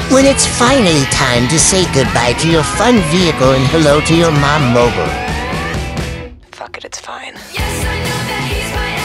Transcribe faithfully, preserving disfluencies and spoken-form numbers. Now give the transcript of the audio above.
when it's finally time to say goodbye to your fun vehicle and hello to your mom mobile. Fuck it, it's fine.